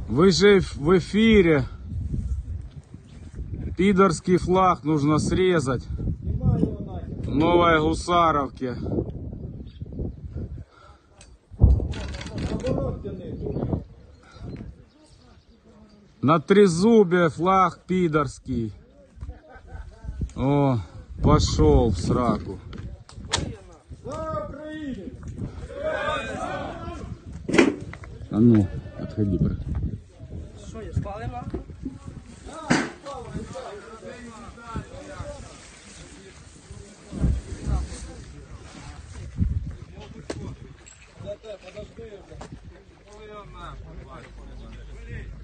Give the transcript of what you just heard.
Вы же в эфире. Пидорский флаг нужно срезать. В Новой Гусаровке. На трезубе флаг пидорский. О, пошел в сраку. А ну, отходи, брат. Що, я спали нахуй? Подожди,